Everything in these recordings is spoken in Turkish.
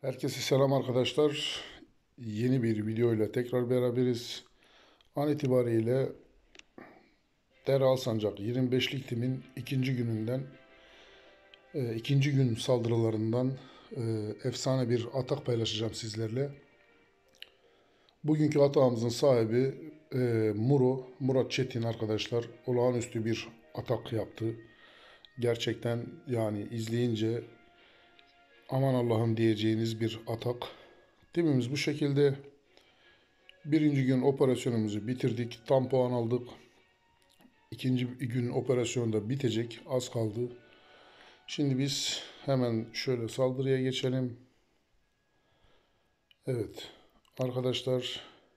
Herkese selam arkadaşlar. Yeni bir video ile tekrar beraberiz. An itibariyle Dere Alsancak 25'lik timin ikinci gününden, ikinci gün saldırılarından efsane bir atak paylaşacağım sizlerle. Bugünkü atağımızın sahibi Murat Çetin arkadaşlar. Olağanüstü bir atak yaptı. Gerçekten yani izleyince aman Allah'ım diyeceğiniz bir atak. Timimiz bu şekilde. Birinci gün operasyonumuzu bitirdik. Tam puan aldık. İkinci gün operasyon da bitecek. Az kaldı. Şimdi biz hemen şöyle saldırıya geçelim. Evet. Arkadaşlar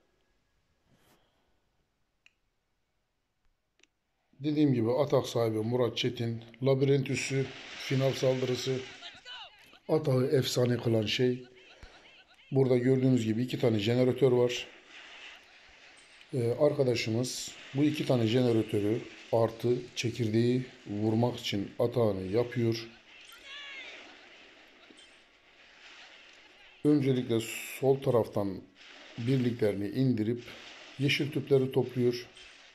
dediğim gibi atak sahibi Murat Çetin. Labirent üssü final saldırısı. Atağı efsane kılan şey. Burada gördüğünüz gibi iki tane jeneratör var. Arkadaşımız bu iki tane jeneratörü artı çekirdeği vurmak için atağını yapıyor. Öncelikle sol taraftan birliklerini indirip yeşil tüpleri topluyor.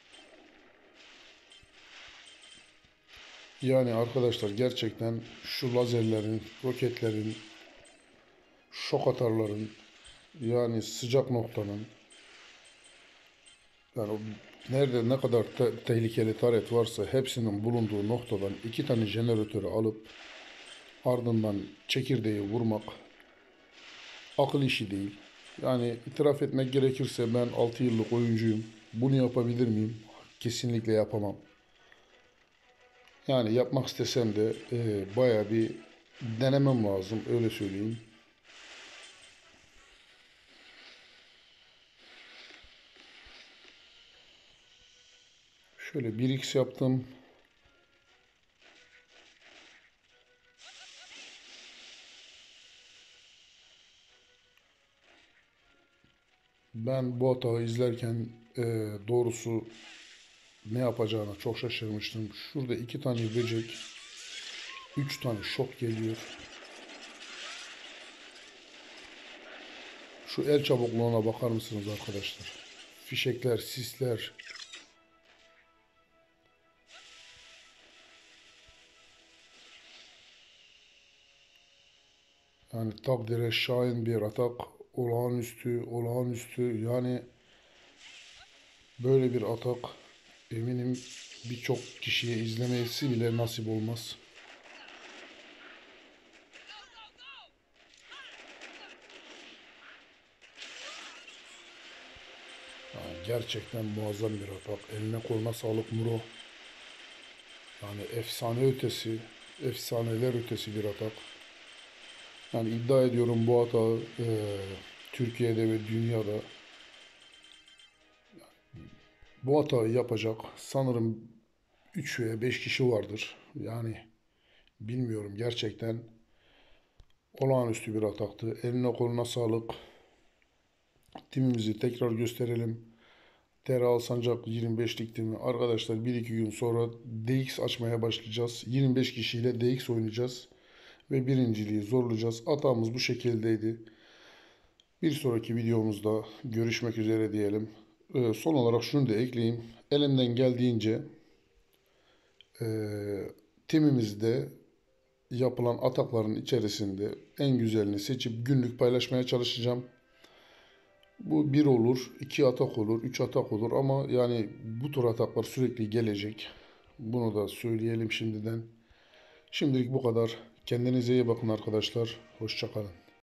Yani arkadaşlar gerçekten şu lazerlerin, roketlerin, şok atarların, yani sıcak noktanın, yani nerede ne kadar tehlikeli taret varsa hepsinin bulunduğu noktadan iki tane jeneratörü alıp ardından çekirdeği vurmak akıl işi değil. Yani itiraf etmek gerekirse ben 6 yıllık oyuncuyum. Bunu yapabilir miyim? Kesinlikle yapamam. Yani yapmak istesem de bayağı bir denemem lazım, öyle söyleyeyim. Şöyle 1x yaptım. Ben bu hatağı izlerken doğrusu ne yapacağına çok şaşırmıştım. Şurada iki tane böcek, üç tane şok geliyor. Şu el çabukluğuna bakar mısınız arkadaşlar? Fişekler, sisler. Yani takdire şayan bir atak. Olağanüstü, olağanüstü. Yani böyle bir atak eminim birçok kişiye izlemesi bile nasip olmaz. Yani gerçekten muazzam bir atak. Eline koluna sağlık Muro. Yani efsane ötesi, efsaneler ötesi bir atak. Yani iddia ediyorum bu atağı Türkiye'de ve dünyada bu atağı yapacak sanırım 3 veya 5 kişi vardır. Yani bilmiyorum, gerçekten olağanüstü bir ataktı. Eline koluna sağlık. Timimizi tekrar gösterelim. TR Alsancak 25'lik timi. Arkadaşlar bir iki gün sonra DX açmaya başlayacağız. 25 kişiyle DX oynayacağız. Ve birinciliği zorlayacağız. Atağımız bu şekildeydi. Bir sonraki videomuzda görüşmek üzere diyelim. Son olarak şunu da ekleyeyim. Elimden geldiğince e, timimizde yapılan atakların içerisinde en güzelini seçip günlük paylaşmaya çalışacağım. Bu bir olur, iki atak olur, üç atak olur ama yani bu tür ataklar sürekli gelecek. Bunu da söyleyelim şimdiden. Şimdilik bu kadar. Kendinize iyi bakın arkadaşlar. Hoşça kalın.